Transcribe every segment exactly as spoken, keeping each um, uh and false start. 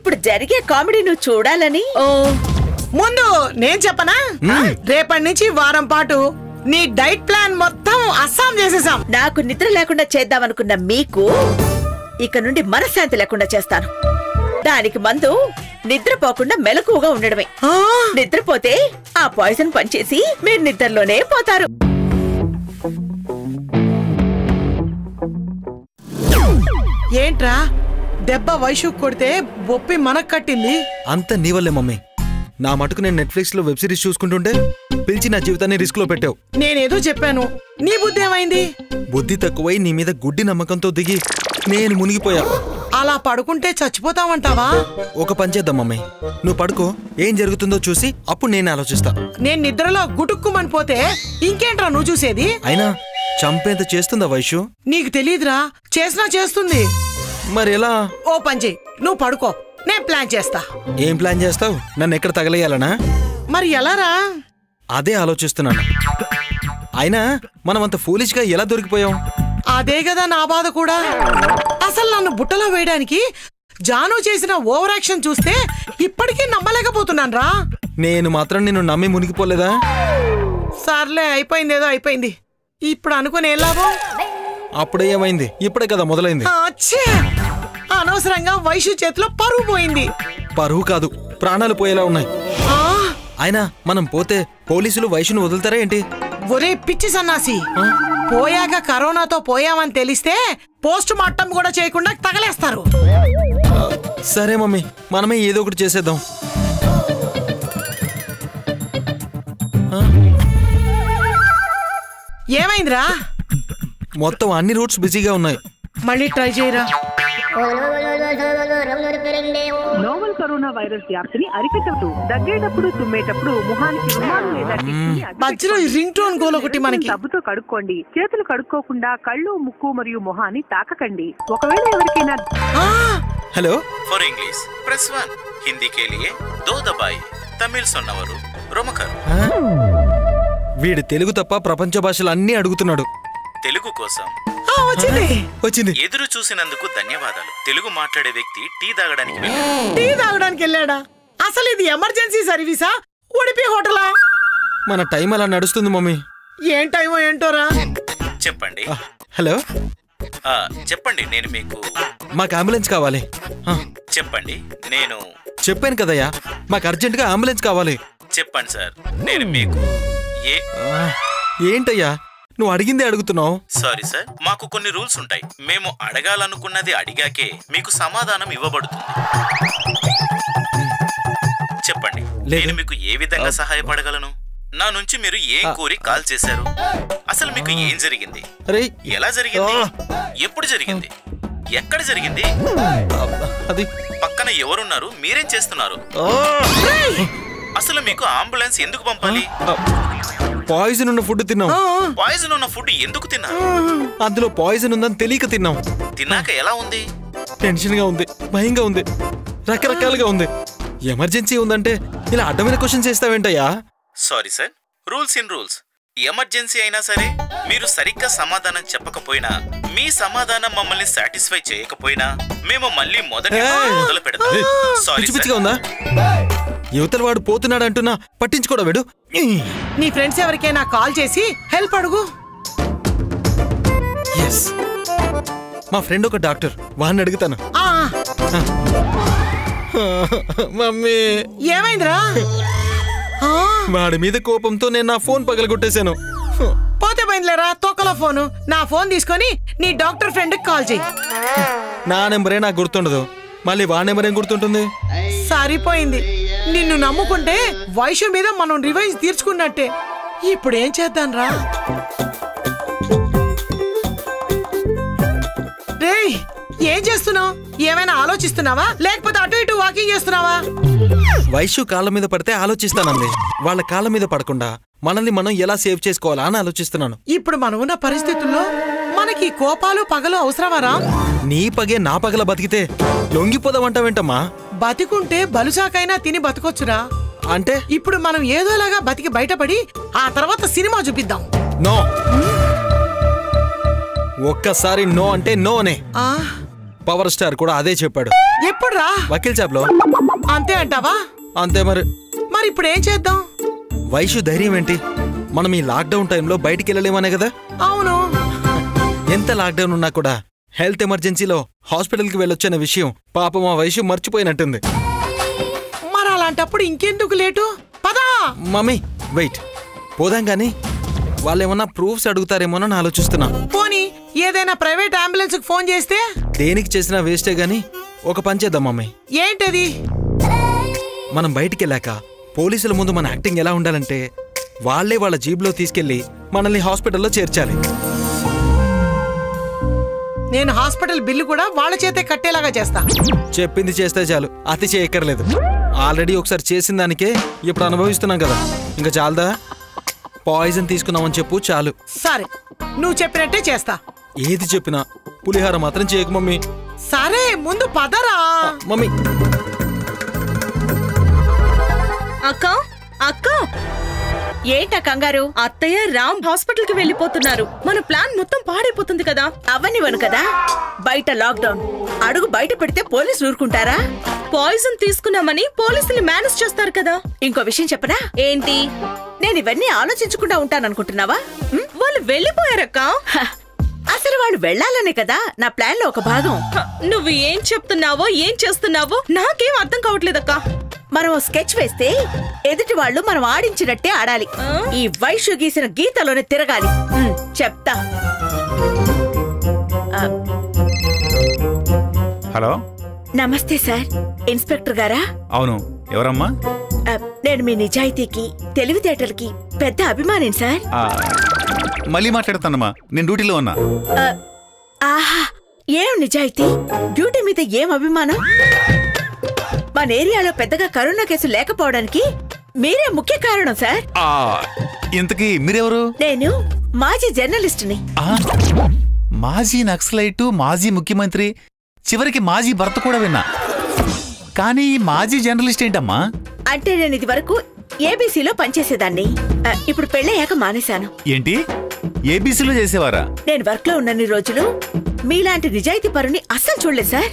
ఇప్పుడు జరిగే కామెడీ నువ్వు చూడాలని. ఓ ముందు నేను చెప్పనా, రేపటి నుంచి వారం పాటు నీ డైట్ ప్లాన్ మొత్తం అస్సాం చేసేసాం. నాకు నిద్ర లేకుండా చేద్దామనుకున్న మీకు ఇక నుండి మనశ్శాంతి లేకుండా చేస్తాను. దానికి మందు నిద్రపోకుండా మెలకువగా ఉండడమే. నిద్రపోతే ఆ పాయిజన్ పనిచేసి మీరు నిద్రలోనే పోతారు. ఏంట్రా దెబ్బ వైషు కొడితే బొప్పి మనకు కట్టింది? అంత నీ వల్లే మమ్మీ. నా మటుకు నేను నెట్ఫ్లిక్స్ లో వెబ్ సిరీస్ చూసుకుంటుంటే పిలిచి నా జీవితాన్ని రిస్క్ లో పెట్టావు. నేనేదో చెప్పాను, నీ బుద్ధి ఏమైంది? బుద్ధి తక్కువై నీ మీద గుడ్డి నమ్మకంతో దిగి నేను మునిగిపోయా. అలా పడుకుంటే చచ్చిపోతావంటావా? ఒక పని చేద్దాం మమ్మీ, నువ్వు పడుకో, ఏం జరుగుతుందో చూసి అప్పుడు నేను ఆలోచిస్తా. నేను నిద్రలో గుటుక్కుమని పోతే ఇంకేంట్రా నువ్వు చూసేది? అయినా చంపేంత చేస్తుందా వైషు? నీకు తెలియదురా, చేసినా చేస్తుంది. మరి ఎలా? ఓ పని చెయ్యి, నువ్వు పడుకో, నేను ప్లాన్ చేస్తా. ఏం ప్లాన్ చేస్తావు? నన్ను ఎక్కడ తగలేయాలనా? మరి ఎలారా? అదే ఆలోచిస్తున్నాను. అయినా మనం అంత ఫూలిష్ గా ఎలా దొరికిపోయాం? అదే కదా నా బాధ కూడా. అసలు నన్ను బుట్టలో వేయడానికి జాను చేసిన ఓవర్ యాక్షన్ చూస్తే ఇప్పటికీ నమ్మలేకపోతున్నాను రా. నేను మాత్రం నిన్ను నమ్మి మునిగిపోలేదా? సర్లే, అయిపోయింది, ఏదో అయిపోయింది. ఇప్పుడు అనుకుని ఏం లాభం? అప్పుడే ఏమైంది? ఇప్పుడే కదా మొదలైంది. అనవసరంగా వైషు చేతిలో పరువు పోయింది. పరువు కాదు, ప్రాణాలు పోయేలా ఉన్నాయి. అయినా మనం పోతే పోలీసులు వైషును వదులుతారా ఏంటి? ఒరే పిచ్చి సన్నాసి, పోయాక కరోనాతో పోయామని తెలిస్తే పోస్ట్ మార్టం కూడా చేయకుండా తగలేస్తారు. సరే మమ్మీ, మనమే ఏదో ఒకటి చేసేద్దాం. ఏమైందిరా? మొత్తం అన్ని రూట్స్ బిజీగా ఉన్నాయి. మళ్ళీ ట్రై చేయరా. నోవల్ కరోనా వైరస్ వ్యాప్తిని అరికట్టదు. దగ్గేటప్పుడు తుమ్మేటప్పుడు ముఖానికి రుమాలు లేదా మధ్యలో రింగ్ టోన్ గోల్ ఒకటి మనకి. సబ్బుతో కడుక్కోండి. చేతులు కడుక్కోకుండా కళ్ళు, ముక్కు మరియు ముఖాన్ని తాకకండి. ఒకవేళ ఎవరికైనా hello for English press one, Hindi కే లియే దో దబాయి, తమిళ్ సొన్నవరు రొమకరు. వీడు తెలుగు తప్ప ప్రపంచ భాషలు అన్నీ అడుగుతున్నాడు. తెలుగు కోసం వచ్చింది. ఎదురు చూసినందుకు ధన్యవాదాలు. తెలుగు మాట్లాడే వ్యక్తి టీ తాగడానికి వెళ్ళాడు. టీ తాగడానికి వెళ్ళాడా? అసలు ఇది ఎమర్జెన్సీ సర్వీసా, ఉడిపి హోటలా? మన టైం అలా నడుస్తుంది మమ్మీ. ఏం టైమో ఏంటోరా. చెప్పండి. హలో చెప్పండి, నేను మీకు. మాకు అంబులెన్స్ కావాలి. చెప్పండి, నేను. చెప్పాను కదయ్యా, మాకు అర్జెంట్ గా అంబులెన్స్ కావాలి. చెప్పండి సార్, నేను మీకు. ఏ ఏంటయ్యా నువ్వు అడిగిందే అడుగుతున్నావు? సారీ సార్, మాకు కొన్ని రూల్స్ ఉంటాయి. మేము అడగాలనుకున్నది అడిగాకే మీకు సమాధానం ఇవ్వబడుతుంది. చెప్పండి, నేను మీకు ఏ విధంగా సహాయపడగలను? నా నుంచి మీరు ఏం కోరి కాల్ చేశారు? అసలు మీకు ఏం జరిగింది? ఎలా జరిగింది? ఎప్పుడు జరిగింది? ఎక్కడ జరిగింది? అది పక్కన ఎవరున్నారు? మీరేం చేస్తున్నారు? అసలు మీకు అంబులెన్స్ ఎందుకు పంపాలి? పాయిజన్ ఉన్న ఫుడ్ తిన్నాం. పాయిజన్ ఉన్న ఫుడ్ ఎందుకు తిన్నారు? అందులో పాయిజన్ ఉందని తెలియక తిన్నాం. తిన్నాక ఎలా ఉంది? టెన్షన్ గా ఉంది, భయంగా ఉంది, రకరకాలుగా ఉంది. ఎమర్జెన్సీ ఉందంటే ఇలా అడ్డమైన క్వశ్చన్ చేస్తావేంటయ్యా? Sorry sir, rules in rules. Emergency అయినా సరే మీరు సరిగ్గా సమాధానం చెప్పకపోయినా, మీ సమాధానం మమ్మల్ని సాటిస్ఫై చేయకపోయినా మేము మళ్ళీ మొదటి మొదలు పెడతాం. సారీ పిచ్చిగా ఉందా? యువతల వాడు పోతున్నాడు అంటున్నా పట్టించుకోడా వీడు? నీ ఫ్రెండ్స్ ఎవరికైనా కాల్ చేసి హెల్ప్ అడుగు. మా ఫ్రెండ్ ఒక డాక్టర్, వాడిని అడుగుతాను. మమ్మీ ఏమైందిరా? వాడి మీద కోపంతో నేను నా ఫోన్ పగలగొట్టేశాను. పోతే పోయిందిలేరా, తొక్కలో ఫోను. నా ఫోన్ తీసుకొని నీ డాక్టర్ ఫ్రెండ్ కి కాల్ చేయి. నా నెంబరే నాకు గుర్తుండదు, మళ్ళీ వాడి నెంబర్ ఏం గుర్తుంటుంది? సరిపోయింది, నిన్ను నమ్ముకుంటే వైషు మీద మనం రివైజ్ తీర్చుకున్నట్టే. ఇప్పుడు ఏం చేద్దాం రా? రేయ్, ఏం చేస్తున్నావు? ఏమైనా ఆలోచిస్తున్నావా, లేకపోతే అటు ఇటు వాకింగ్ చేస్తున్నావా? వైషు కాళ్ళ మీద పడితే ఆలోచిస్తానండి, వాళ్ళ కాళ్ళ మీద పడకుండా మనల్ని మనం ఎలా సేవ్ చేసుకోవాలా అని ఆలోచిస్తున్నాను. ఇప్పుడు మనం ఉన్న పరిస్థితుల్లో మనకి కోపాలు పగలు అవసరమరా? నీ పగే నా పగల బతికితే లొంగిపోదామంటావేంటమ్మా? బతికుంటే బలుసాకైనా తిని బతకొచ్చురా. అంటే ఇప్పుడు మనం ఏదోలాగా బతికి బయటపడి ఆ తర్వాత సినిమా చూపిద్దాం. నో, ఒక్కసారి నో అంటే నోనే. పవర్ స్టార్ కూడా అదే చెప్పాడు. ఎప్పుడురా? వకీల్ సాబ్లో. అంతే అంటావా? అంతే మరి. మరి ఇప్పుడు ఏం చేద్దాం? వైషు ధైర్యం ఏంటి? మనం ఈ లాక్డౌన్ టైంలో బయటికి వెళ్ళలేమనే కదా. అవును. ఎంత లాక్డౌన్ ఉన్నా కూడా హెల్త్ ఎమర్జెన్సీలో హాస్పిటల్కి వెళ్ళొచ్చనే విషయం పాపం ఆ వైషు మర్చిపోయినట్టుంది. మరి అలాంటప్పుడు ఇంకెందుకు లేటు? పదా. మమ్మీ వెయిట్, పోదాం గాని వాళ్ళేమన్నా ప్రూఫ్స్ అడుగుతారేమోనని ఆలోచిస్తున్నా. పోనీ ఏదైనా ప్రైవేట్ అంబులెన్స్ కు ఫోన్ చేస్తే? దేనికి చేసినా వేస్టే గాని ఒక పని చేద్దాం మమ్మీ. ఏంటది? మనం బయటికి వెళ్ళాక పోలీసుల ముందు మన యాక్టింగ్ ఎలా ఉండాలంటే వాళ్లే వాళ్ళ జీబ్లో తీసుకెళ్లి మనల్ని హాస్పిటల్లో చేర్చాలి. నేను హాస్పిటల్ బిల్లు కూడా వాళ్ళ చేతే కట్టేలాగా చేస్తా. చెప్పింది చేస్తే చాలు, అతి చేయక్కర్లేదు. ఆల్రెడీ ఒకసారి చేసిన దానికే ఇప్పుడు అనుభవిస్తున్నాం కదా, ఇంకా చాలదా? పాయిజన్ తీసుకున్నామని చెప్పు చాలు. సరే, నువ్వు చెప్పినట్టే చేస్తా. ఏది చెప్పినా పులిహార మాత్రం చేయకు మమ్మీ. సరే ముందు పదరా. మమ్మీ. అక్క అక్క, ఏంటా కంగారు? అత్తయ్య రామ్ హాస్పిటల్ కి వెళ్ళిపోతున్నారు. మన ప్లాన్ మొత్తం పాడైపోతుంది కదా. అవనివను కదా, బయట లాక్డౌన్, అడుగు బయట పెడితే పోలీసులు ఊరుకుంటారా? పాయిజన్ తీసుకున్నామని పోలీసులు మేనేజ్ చేస్తారు కదా. ఇంకో విషయం చెప్పనా? ఏంటి? నేను ఇవన్నీ ఆలోచించకుండా ఉంటాననుకుంటున్నావా? వాళ్ళు వెళ్ళిపోయారక్క. అసలు వాళ్ళు వెళ్లాలనే కదా నా ప్లాన్ లో ఒక భాగం. నువ్వు ఏం చెప్తున్నావో ఏం చేస్తున్నావో నాకేం అర్థం కావట్లేదక్క. మనం స్కెచ్ వేస్తే ఎదుటి వాళ్ళు మనం ఆడించినట్టే ఆడాలి. ఈ వైషు గీసిన గీతలోనే తిరగాలి. చెప్తా. హలో, నమస్తే సార్. ఇన్స్పెక్టర్ గారా? అవును, ఎవరమ్మా? నేను మీ నిజాయితీకి తెలివితేటలకి పెద్ద అభిమానిని సార్. మళ్ళీ మాట్లాడతానమ్మా, నేను డ్యూటీలో ఉన్నా. ఆహా, ఏం నిజాయితీ, డ్యూటీ మీద ఏం అభిమానం? మన ఏరియాలో పెద్దగా కరోనా కేసు లేకపోవడానికి మీరే ముఖ్య కారణం సార్. ఇంతకీ మీరెవరు? నేను మాజీ జర్నలిస్టుని. మాజీ నక్సలైటు, మాజీ ముఖ్యమంత్రి, చివరికి మాజీ భర్త కూడా విన్నా. కానీ మాజీ జర్నలిస్ట్ ఏంటమ్మా? అంటే నేను ఇది వరకు ఏబీసీలో పనిచేసేదాన్ని. ఇప్పుడు పెళ్ళయ్యాక మానేశాను. ఏంటి, ఏబీసీలో చేసేవారా? నేను వర్క్ లో ఉన్నన్ని రోజులు మీలాంటి నిజాయితీ పరుని అస్సలు చూడలేదు సార్.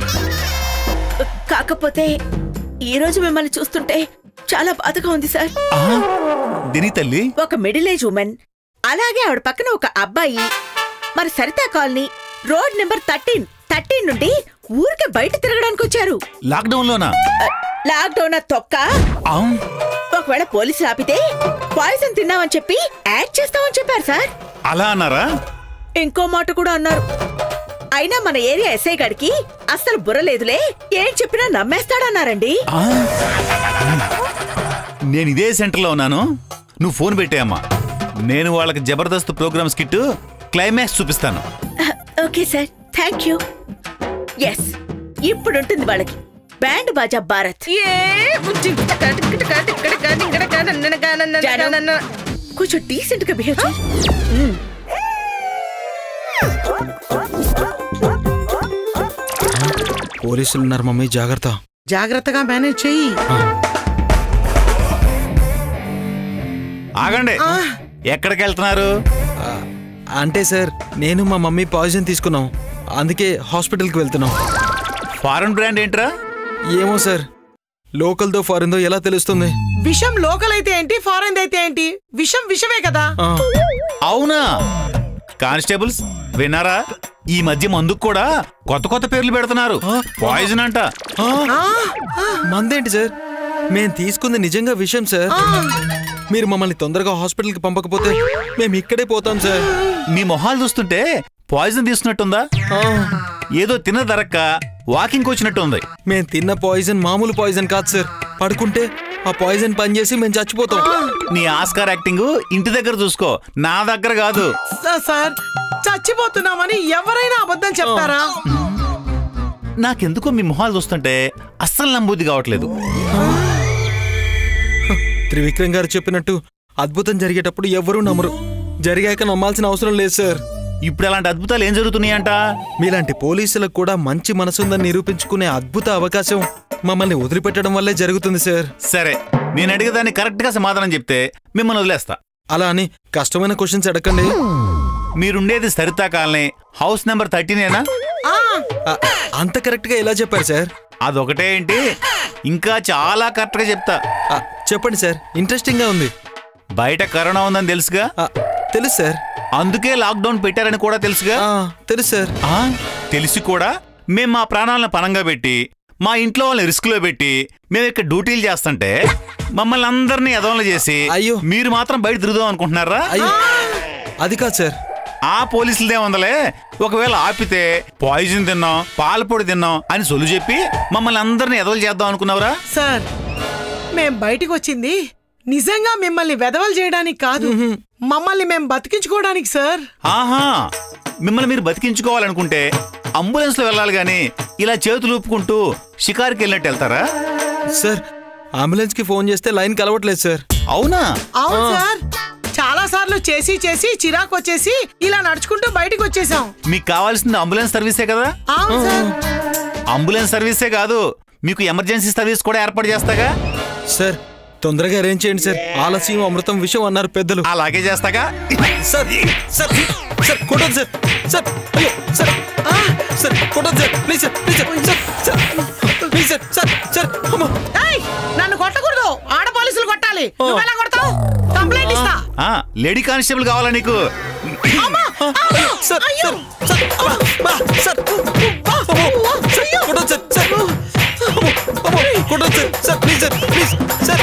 కాకపోతే ఈ రోజు మిమ్మల్ని చూస్తుంటే చాలా బాధగా ఉంది సార్. దిని తల్లి, ఒక మిడిల్ ఏజ్ ఉమెన్, అలాగే ఆవిడ పక్కన ఒక అబ్బాయి, మరి Saritha colony road number thirteen thirteen నుండి ఊరికే బయట తిరగడానికి వచ్చారు. లాక్డౌన్ లోనా? లాక్డౌన్ తొక్క. ఒకవేళ పోలీసులు ఆపితే పాయిజన్ తిన్నామని చెప్పి యాడ్ చేస్తామని చెప్పారు సార్. అలా అన్నారా? ఇంకో మాట కూడా అన్నారు. అయినా మన ఏరియా ఎస్ఐ గారికి అస్సలు బుర్రలేదులే, ఏం చెప్పినా నమ్మేస్తాడన్నారండి. నేను ఇదే సెంటర్లో ఉన్నాను, నువ్వు ఫోన్ పెట్టాయమ్మా. నేను వాళ్ళకి జబర్దస్త్ ప్రోగ్రామ్ స్కిట్ క్లైమాక్స్ చూపిస్తాను. Okay sir, thank you. Yes, ఇప్పుడు ఉంటుంది వాళ్ళకి బ్యాండ్ బాజా భారత్. కొంచెం డీసెంట్ గా బిహేవ్ చేయి. పోలీసులు ఉన్నారు మమ్మీ, జాగ్రత్త. జాగ్రత్తగా మేనేజ్ చెయ్యి. ఆగండి, ఎక్కడికి వెళ్తున్నారు? అంటే సార్, నేను మా మమ్మీ పాయిజన్ తీసుకున్నాం, అందుకే హాస్పిటల్కి వెళ్తున్నాం. ఫారెన్ బ్రాండ్ ఏంట్రా? ఏమో సార్, లోకల్దో ఫారెన్దో ఎలా తెలుస్తుంది? విషం లోకల్ అయితే ఏంటి, ఫారెన్ అయితే ఏంటి, విషం విషమే కదా. అవునా? కానిస్టేబుల్స్ విన్నారా? ఈ మధ్య మందుకు కూడా కొత్త కొత్త పేర్లు పెడుతున్నారు. పాయిజన్ అంట. మందేంటి సార్? మేం తీసుకుంది నిజంగా విషయం సార్. మీరు మమ్మల్ని తొందరగా హాస్పిటల్కి పంపకపోతే మేము ఇక్కడే పోతాం సార్. మీ మొహాలు చూస్తుంటే పాయిజన్ తీసుకున్నట్టుందా? ఏదో తిన్న దరక్క వాకింగ్ వచ్చినట్టు ఉంది. మేం తిన్న పాయిజన్ మామూలు పాయిజన్ కాదు సార్. పడుకుంటే ఆ పాయిజన్ పనిచేసి మేము చచ్చిపోతాం. నీ ఆస్కార్ యాక్టింగ్ ఇంటి దగ్గర చూసుకో, నా దగ్గర కాదు. సార్, చచ్చిపోతున్నామని ఎవరైనా అబద్ధం చెప్తారా? నాకెందుకో మీ మొహాలు చూస్తుంటే అస్సలు నమ్మబుద్ధి కావట్లేదు. త్రివిక్రమ్ గారు చెప్పినట్టు అద్భుతం జరిగేటప్పుడు ఎవరూ నమ్మరు, జరిగాక నమ్మాల్సిన అవసరం లేదు సార్. ఇప్పుడు అలాంటి అద్భుతాలు ఏం జరుగుతున్నాయంట? మీలాంటి పోలీసులకు కూడా మంచి మనసుందని నిరూపించుకునే అద్భుత అవకాశం మమ్మల్ని వదిలిపెట్టడం వల్లే జరుగుతుంది సార్. సరే, నేను అడిగేదాన్ని కరెక్ట్ గా సమాధానం చెప్తే మిమ్మల్ని వదిలేస్తా. అలా అని కష్టమైన క్వశ్చన్స్ అడగండి. మీరుండేది సరితా కాలనీ, హౌస్ నెంబర్ థర్టీనేనా? ఆ, అంత కరెక్ట్ గా ఎలా చెప్పారు సార్? అదొకటే ఏంటి, ఇంకా చాలా కరెక్ట్గా చెప్తా. ఆ, చెప్పండి సార్, ఇంట్రెస్టింగ్ గా ఉంది. బయట కరోనా ఉందని తెలుసుగా? ఆ, తెలుసు సార్. అందుకే లాక్డౌన్ పెట్టారని కూడా తెలుసుగా? ఆ, తెలుసు సార్. ఆ, తెలిసి కూడా మేము మా ప్రాణాలను పణంగా పెట్టి మా ఇంట్లో వాళ్ళని రిస్క్ లో పెట్టి మేము ఇక్కడ డ్యూటీలు చేస్తుంటే మమ్మల్ని అందరినీ ఎదవలు చేసి అయ్యో మీరు మాత్రం బయట తిరుగుదాం అనుకుంటున్నారా? అయ్యో అది కాదు సార్. ఆ పోలీసులదే ఉందలే, ఒకవేళ ఆపితే పాయిజన్ తిన్నాం పాల పొడి తిన్నాం అని సొల్లు చెప్పి మమ్మల్ని అందరినీ ఎదవలు చేద్దాం అనుకున్నావురా? సార్ మేం బయటికి వచ్చింది నిజంగా మిమ్మల్ని వెదవలు చేయడానికి కాదు, మమ్మల్ని మేము బతికించుకోవడానికి సార్. ఆహా, మిమ్మల్ని మీరు బతికించుకోవాలనుకుంటే అంబులెన్స్ లో వెళ్ళాలి గాని ఇలా చేతులు ఊపుకుంటూ షికారుకి వెళ్ళినట్టు వెళ్తారా? సార్ అంబులెన్స్ కి ఫోన్ చేస్తే లైన్ కలవట్లేదు సార్. అవునా? అవును సార్, చాలా సార్లు చేసి చేసి చిరాకు వచ్చేసి ఇలా నడుచుకుంటూ బయటికి వచ్చేసాం. మీకు కావాల్సింది అంబులెన్స్ సర్వీసే కదా? అవును సార్. అంబులెన్స్ సర్వీసే కాదు, మీకు ఎమర్జెన్సీ సర్వీస్ కూడా ఏర్పాటు చేస్తాగా? సార్ తొందరగా అరేంజ్ చేయండి సార్, ఆలస్యం అమృతం విషయం అన్నారు పెద్దలు. అలాగే చేస్తాగా. సార్ సార్ సార్ కొట్టండి సార్. సార్ అయ్యో సార్ సార్ కొట్టండి sir, please sir please sir sir please sir sir sir అమ్మా. ఏయ్, నన్ను కొట్టకూడదు, ఆడ పోలీసులు కొట్టాలి. నువ్వు ఎలా కొడతావు? కంప్లైంట్ ఇస్తా. ఆ, లేడీ కానిస్టేబుల్ కావాలా నీకు? సార్ సార్ సార్ అమ్మా సార్ కొట్టండి సార్ సార్ కొట్టండి sir sir please sir please sir.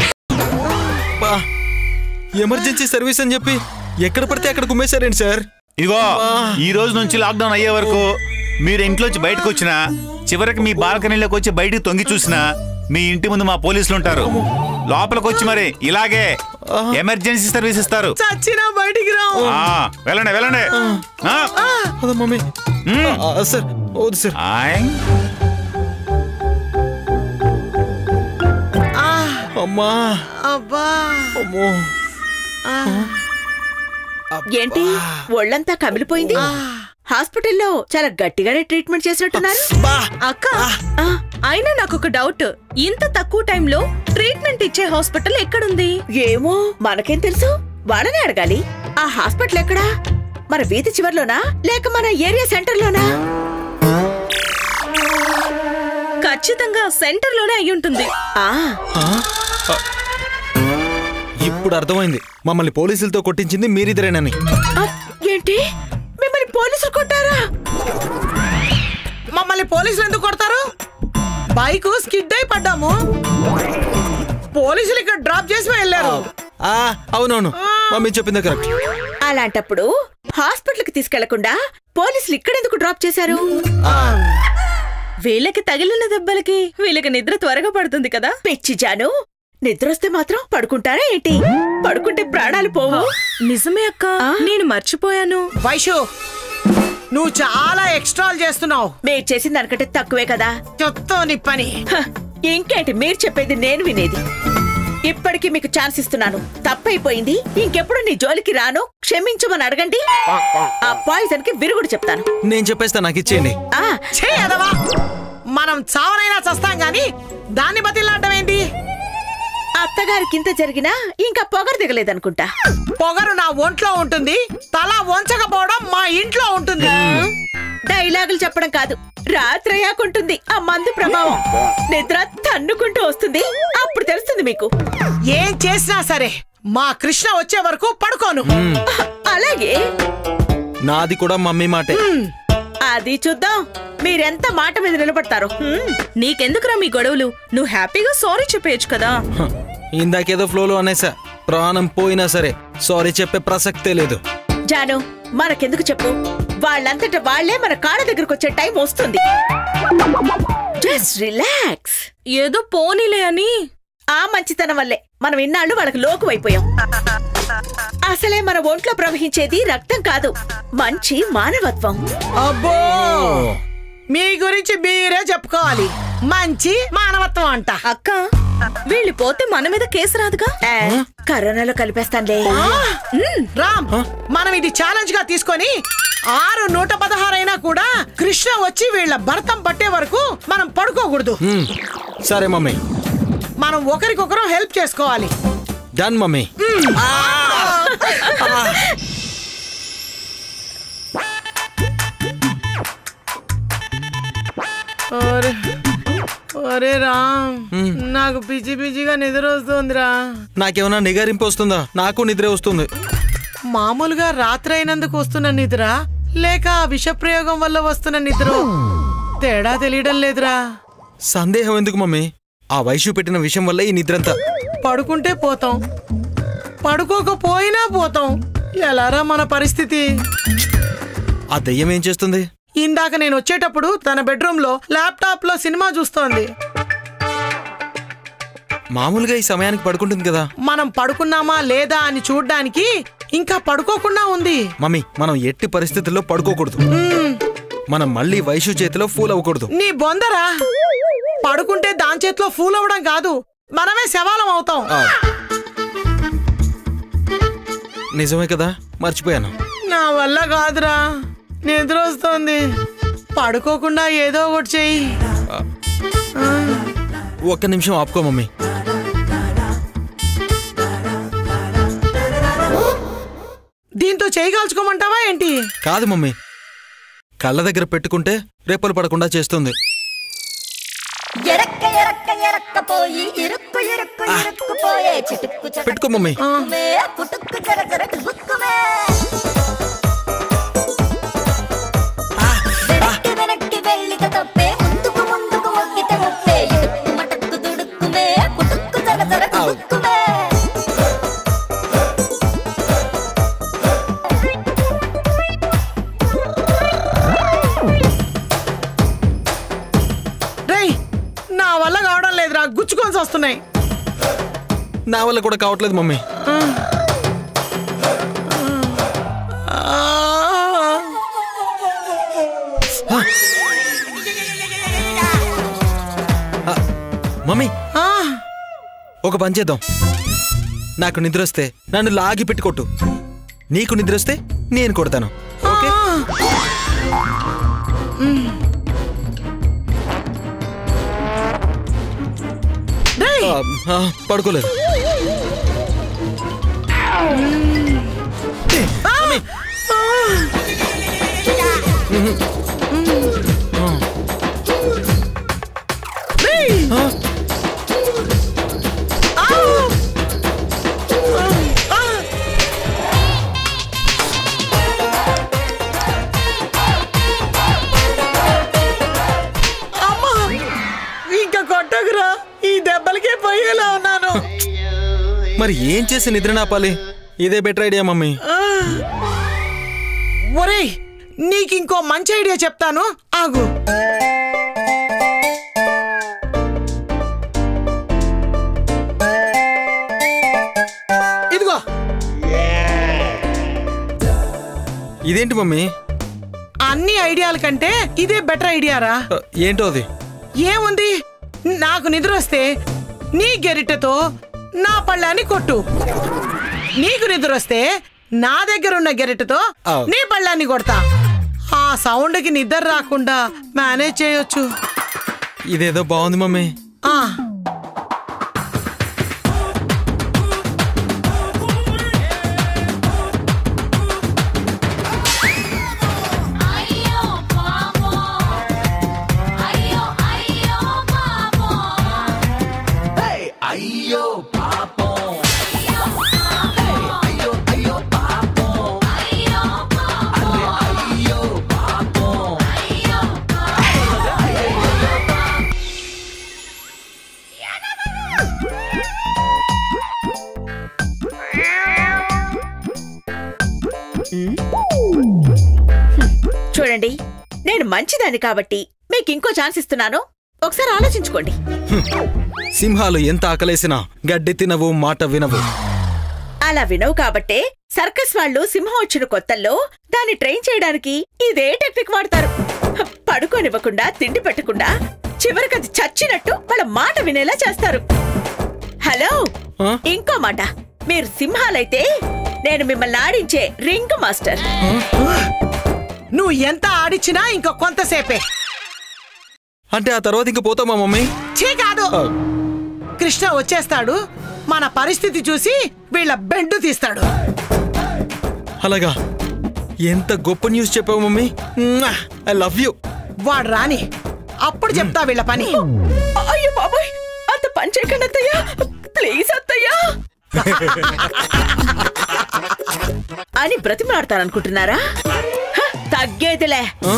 Emergency service అని చెప్పి ఎక్కడ పడితే అక్కడ కుమ్మేశారండి సార్. ఇదిగో ఈ రోజు నుంచి లాక్డౌన్ అయ్యే వరకు మీరు ఇంట్లోంచి బయటకు వచ్చినా, చివరికి మీ బాల్కనీలోకి వచ్చి బయటికి తొంగి చూసినా మీ ఇంటి ముందు మా పోలీసులు ఉంటారు. లోపలికి వచ్చి మరి ఇలాగే ఎమర్జెన్సీ సర్వీస్ ఇస్తారు. చచ్చినా బయటికి రా. వెళ్ళండి వెళ్ళండి. అదే మమ్మీ సార్ వద్దు సార్. అమ్మా అబ్బా అమ్మో. ఏంటి ఒళ్ళంతా కమిలిపోయింది? హాస్పిటల్లో చాలా గట్టిగానే ట్రీట్మెంట్ చేసినట్టున్నారు. అక్క అయినా నాకు ఒక డౌట్, ఇంత తక్కువ టైంలో ట్రీట్మెంట్ ఇచ్చే హాస్పిటల్ ఎక్కడుంది? ఏమో మనకేం తెలుసు, వాళ్ళనే అడగాలి. ఆ హాస్పిటల్ ఎక్కడా? మన వీధి చివర్లోనా లేక మన ఏరియా సెంటర్ లోనా? ఖచ్చితంగా సెంటర్ లోనే అయి ఉంటుంది. ఆ ఇప్పుడు అర్థమైంది, మమ్మల్ని పోలీసులతో కొట్టించింది మీరిద్దరేనని. ఏంటి మిమ్మల్ని పోలీసులు కొట్టారా? మమ్మల్ని పోలీసులు ఎందుకు కొడతారు? బైక్ స్కిడ్ అయి పడ్డాము, పోలీసులు ఇక్కడ డ్రాప్ చేసి వెళ్ళారు. అవునవును, మమ్మీ చెప్పింది కరెక్ట్. అలాంటప్పుడు హాస్పిటల్ కి తీసుకెళ్లకుండా పోలీసులు ఇక్కడెందుకు డ్రాప్ చేశారు? వీళ్ళకి తగిలిన దెబ్బలకి వీళ్ళకి నిద్ర త్వరగా పడుతుంది కదా. పిచ్చి జాను, నిద్రొస్తే మాత్రం పడుకుంటారా ఏంటి? పడుకుంటే ప్రాణాలు పోవు. నిజమే అక్క, నేను మర్చిపోయాను. వైషు, నువ్వు చాలా ఎక్స్ట్రాల్ చేస్తున్నావు. మీరు చేసిన దానికంటే తక్కువే కదా. చెప్తావు నీ పని. ఇంకేంటి మీరు చెప్పేది నేను వినేది? ఇప్పటికీ మీకు ఛాన్స్ ఇస్తున్నాను, తప్పైపోయింది. ఇంకెప్పుడు నీ జోలికి రాను, క్షమించమని అడగండి. ఆ పాయిజన్ కి విరుగుడు చెప్తాను. నేను చెప్పేస్తా, నాకు ఇచ్చేయండి. మనం చావనైనా చస్తాం గాని దాన్ని బతిలాడడం ఏంటి? అత్తగారికి ఇంత జరిగినా ఇంకా పొగరు దిగలేదనుకుంటా. పొగరు నా ఒంట్లో ఉంటుంది, తల వంచకపోవడం మా ఇంట్లో ఉంటుంది. డైలాగులు చెప్పడం కాదు, రాత్రయ్యాకుంటుంది ఆ మందు ప్రభావం. నిద్ర తన్నుకుంటూ వస్తుంది, అప్పుడు తెలుస్తుంది మీకు. ఏం చేసినా సరే మా కృష్ణ వచ్చే వరకు పడుకోను. అలాగే నాది కూడా మమ్మీ మాటే. అది చూద్దాం మీరెంత మాట మీద నిలబడతారు. నీకెందుకురా మీ గొడవలు? నువ్వు హ్యాపీగా సారీ చెప్పేయచ్చు కదా. ఇందాకేదో ఫ్లోలో అనేసా, ప్రాణం పోయినా సరే సారీ చెప్పే ప్రసక్తే లేదు. జాను, మనకెందుకు చెప్పు, వాళ్ళంతట వాళ్లే మన కాళ్ళ దగ్గరకు వచ్చే టైం వస్తుంది. Just relax. ఏదో పోనీలే అని. ఆ మంచితనం వల్లే మనం ఇన్నాళ్ళు వాళ్ళకి లోకువైపోయాం. అసలే మన ఒంట్లో ప్రవహించేది రక్తం కాదు, మంచి మానవత్వం. అబ్బో, మీ గురించి మీరే చెప్పుకోవాలి. మంచి మానవత్వం అంట. అక్క, వీళ్ళు పోతే మన మీద కేసు రాదుగా? కరోనాలో కలిపేస్తానులే. రామ్, మనం ఇది ఛాలెంజ్ గా తీసుకొని ఆరు నూట పదహారు అయినా కూడా కృష్ణ వచ్చి వీళ్ళ భర్తం పట్టే వరకు మనం పడుకోకూడదు. సరే మమ్మీ, మనం ఒకరికొకరు హెల్ప్ చేసుకోవాలి. Done mummy. ఒరే రామ్, నాకు పిచ్చి పిచ్చిగా నిద్ర వస్తుందిరా. నాకేమన్నా నిగారింపు వస్తుందా? నాకు నిద్ర వస్తుంది. మామూలుగా రాత్రి అయినందుకు వస్తున్న నిద్ర లేక విషప్రయోగం వల్ల వస్తున్న నిద్ర తేడా తెలియడం లేదురా. సందేహం ఎందుకు మమ్మీ? ఆ వయసు పెట్టిన విషయం వల్ల ఈ నిద్రంతా. పడుకుంటే పోతాం, పడుకోకపోయినా పోతాం. ఎలారా మన పరిస్థితి? ఆ దయ్యం ఏం చేస్తుంది? ఇందాక నేను వచ్చేటప్పుడు తన బెడ్రూమ్ లో ల్యాప్టాప్ లో సినిమా చూస్తోంది. మామూలుగా ఈ సమయానికి పడుకుంటుంది కదా. మనం పడుకున్నామా లేదా అని చూడ్డానికి ఇంకా పడుకోకుండా ఉంది. మమ్మీ, మనం ఎట్టి పరిస్థితుల్లో పడుకోకూడదు. మనం మళ్ళీ వైషు చేతిలో ఫూల్ అవ్వకూడదు. నీ బొందరా, పడుకుంటే దాని చేతిలో ఫూల్ అవ్వడం కాదు, మనమే శవాలం అవుతాం. నిజమే కదా, మర్చిపోయాను. నా వల్ల కాదురా, నిద్ర వస్తోంది. పడుకోకుండా ఏదో ఒకటి చెయ్యి. ఒక్క నిమిషం ఆపుకో మమ్మీ. దీంతో చేయి కాల్చుకోమంటావా ఏంటి? కాదు మమ్మీ, కళ్ళ దగ్గర పెట్టుకుంటే రేపలు పడకుండా చేస్తుంది. పెట్టుకో మమ్మీ. నా వల్ల కావడం లేదురా, గుచ్చుకొని వస్తున్నాయి. నా వల్ల కూడా కావట్లేదు మమ్మీ. మమ్మీ, ఒక పని చేద్దాం. నాకు నిద్ర వస్తే నన్ను లాగి పెట్టుకొట్టు, నీకు నిద్ర వస్తే నేను కొడతాను. ఓకే? పడుకోలేదు. ఇంకా కొట్టకురా, ఈ దెబ్బలకే పోయేలా ఉన్నాను. మరి ఏం చేసి నిద్ర నాపాలి? ఇదే బెటర్ ఐడియా మమ్మీ. ఒరేయ్, నీకింకో మంచి ఐడియా చెప్తాను, ఆగు. ఇదిగో. ఇదేంటి మమ్మీ? అన్ని ఐడియాల కంటే ఇదే బెటర్ ఐడియారా. ఏంటో అది? ఏముంది, నాకు నిద్ర వస్తే నీ గెరిటతో నా పళ్ళాన్ని కొట్టు, నీకు నిద్ర వస్తే నా దగ్గర ఉన్న గెరిటతో నీ పళ్ళాన్ని కొడతా. ఆ సౌండ్ కి నిద్ర రాకుండా మేనేజ్ చేయొచ్చు. ఇదేదో బాగుంది మమ్మీ. ఆ చూడండి, నేను మంచిదాన్ని కాబట్టి మీకు ఇంకో ఛాన్స్ ఇస్తున్నాను, ఒకసారి ఆలోచించుకోండి. సింహాలు ఎంత ఆకలేసినా గడ్డి తినవు, మాట వినవు. అలా వినవు కాబట్టే సర్కస్ వాళ్ళు సింహం వచ్చిన కొత్తల్లో దాన్ని ట్రైన్ చేయడానికి ఇదే టెక్నిక్ వాడతారు. పడుకోనివ్వకుండా, తిండి పెట్టకుండా, చివరికి అది చచ్చినట్టు వాళ్ళ మాట వినేలా చేస్తారు. హలో, ఇంకో మాట, మీరు సింహాలైతే నేను మిమ్మల్ని ఆడించే రింగ్ మాస్టర్. నువ్వు ఎంత ఆడిచ్చినా ఇంకో కొంతసేపే. అంటే ఆ తర్వాత ఇంక పోతామా మమ్మీ? చీ కాదు, కృష్ణ వచ్చేస్తాడు, మన పరిస్థితి చూసి వీళ్ళ బెండు తీస్తాడు. అలాగా? ఎంత గొప్ప న్యూస్ చెప్పావు మమ్మీ. I love you. వాడు రాని, అప్పుడు చెప్తా వీళ్ళ పని. అయ్యో బాబాయ్, అంత పని చేయకండి అత్తయ్య, ప్లీజ్ అత్తయ్య అని బ్రతిమాడతారనుకుంటున్నారా? తగ్గేదిలే.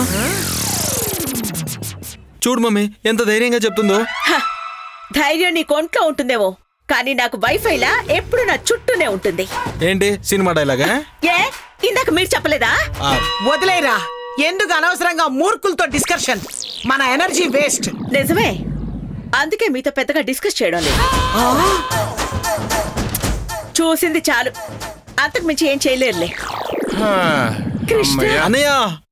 చూడు మమ్మీ ఎంత ధైర్యంగా చెప్తుందో. ధైర్యం నీ కొంట్లో ఉంటుందేమో, కానీ నాకు వైఫైలా ఎప్పుడు నా చుట్టూనే ఉంటుంది. ఏంటి సినిమా డైలాగా? ఏ ఇందాక మీరు చెప్పలేదా? వదిలేరా, ఎందుకు అనవసరంగా మూర్ఖులతో డిస్కషన్? మన ఎనర్జీ వేస్ట్. నిజమే, అందుకే మీతో పెద్దగా డిస్కస్ చేయడం లేదు. చూసింది చాలు, అంతకు మించి ఏం చేయలేరులే. కృష్ణ అన్నయ్య,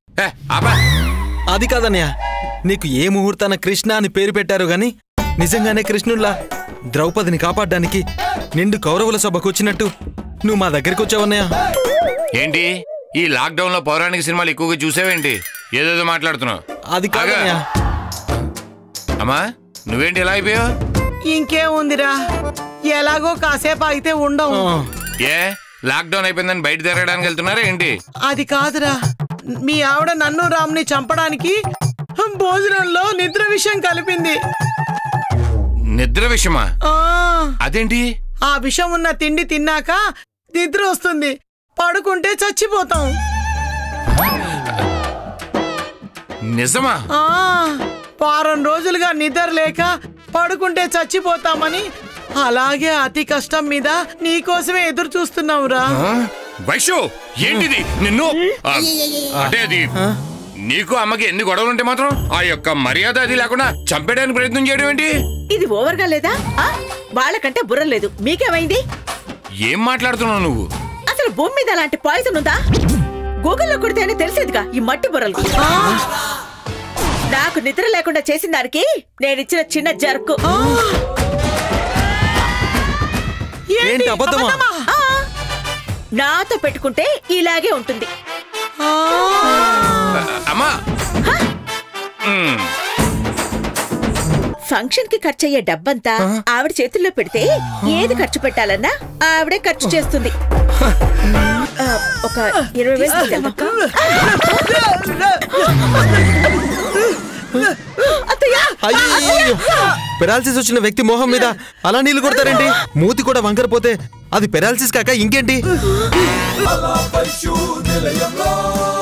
అది కాదన్నయ్య, నీకు ఏ ముహూర్తాన కృష్ణ అని పేరు పెట్టారు గాని నిజంగానే కృష్ణుల్లా ద్రౌపదిని కాపాడడానికి నిండు కౌరవుల సభకు వచ్చినట్టు నువ్వు మా దగ్గరికి వచ్చావన్నయ్య. ఏంటి ఈ లాక్ డౌన్ లో పౌరాణిక సినిమాలు ఎక్కువగా చూసావేంటి? ఏదేదో మాట్లాడుతున్నావు. అది కాదన్నయ్య. అమ్మా నువ్వేంటి ఎలా అయిపోయావు? ఇంకేముందిరా, ఎలాగో కాసేపు అయితే ఉండవు. ఏ లాక్ డౌన్ అయిపోయిందని బయట తిరగడానికి వెళ్తున్నారా ఏంటి? అది కాదురా, మీ ఆవిడ నన్ను రామ్ని చంపడానికి భోజనంలో నిద్ర విషయం కలిపింది. నిద్ర విషయమా? అదేంటి? ఆ విషం ఉన్న తిండి తిన్నాక నిద్ర వస్తుంది, పడుకుంటే చచ్చిపోతాం. నిజమా? వారం రోజులుగా నిద్ర లేక పడుకుంటే చచ్చిపోతామని అలాగే అతి కష్టం మీద నీకోసమే ఎదురు చూస్తున్నావురా. వైషు ఏంటిది? నిన్ను అంటే అది నీకు అమ్మకి ఎన్ని గొడవలు ఉంటే మాత్రం ఆ యొక్క మర్యాద అది లేకుండా చంపేయడానికి ప్రయత్నం చేయడం ఏంటి? ఇది ఓవర్గా లేదా? వాళ్ళకంటే బుర్ర లేదు, మీకేమైంది? ఏం మాట్లాడుతున్నావు నువ్వు? అసలు భూమి మీద అలాంటి పాయిజన్ ఉందా? గూగుల్లో కొడితేనే తెలిసేదిగా ఈ మట్టి బుర్రలు. నాకు నిద్ర లేకుండా చేసిన దానికి నేనిచ్చిన చిన్న జర్కు. ఏంటి అబద్ధమా? నాతో పెట్టుకుంటే ఇలాగే ఉంటుంది. అమ్మా ఫంక్షన్ కి ఖర్చు అయ్యే డబ్బంతా ఆవిడ చేతుల్లో పెడితే ఏది ఖర్చు పెట్టాలన్నా ఆవిడే ఖర్చు చేస్తుంది. ఒక ఇరవై వేలు. పెరాలసిస్ వచ్చిన వ్యక్తి మొహం మీద అలా నీళ్లు కొడతారేంటి? మూతి కూడా వంకరపోతే అది పెరాలసిస్ కాక ఇంకేంటి?